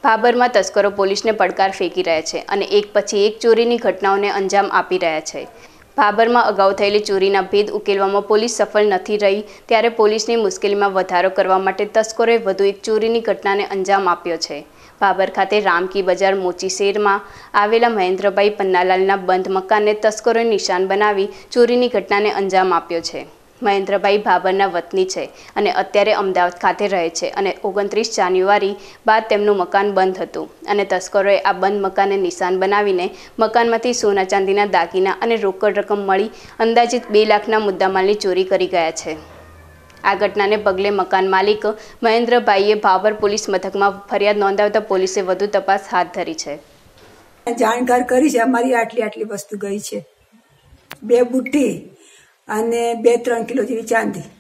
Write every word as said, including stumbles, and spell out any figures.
ભાભરમાં તસ્કરો પોલીસને પડકાર ફેંકી રહ્યા છે અને એક પછી એક ચોરીની ઘટનાઓને અંજામ આપી રહ્યા છે। ભાભરમાં અગાઉ થયેલી ચોરીના ભેદ ઉકેલવામાં પોલીસ સફળ નથી રહી, ત્યારે પોલીસની મુશ્કેલીમાં વધારો કરવા માટે તસ્કરોએ વધુ એક ચોરીની ઘટનાને અંજામ આપ્યો છે। ભાભર ખાતે રામકી બજાર મોચી શેરમાં આવેલા મહેન્દ્રભાઈ પન્નાલાલના બંધ મકાનને તસ્કરોએ નિશાન બનાવી ચોરીની ઘટનાને અંજામ આપ્યો છે। મહેન્દ્રભાઈ ભાભરના વતની છે અને અત્યારે અમદાવાદ ખાતે રહે છે અને ઓગણત્રીસ જાન્યુઆરી બાદ તેમનું મકાન બંધ હતું અને તસ્કરોએ આ બંધ મકાનને નિશાન બનાવીને મકાનમાંથી સોના ચાંદીના દાગીના અને રોકડ રકમ મળી અંદાજિત બે લાખના મુદ્દામાલની ચોરી કરી ગયા છે। આ ઘટનાને પગલે મકાન માલિક મહેન્દ્રભાઈએ ભાભર પોલીસ મથકમાં ફરિયાદ નોંધાવતા પોલીસે વધુ તપાસ હાથ ધરી છે। જાણકાર કરી છે અમારી આટલી આટલી વસ્તુ ગઈ છે, બે બુટ્ટી અને બે ત્રણ કિલો જેવી ચાંદી।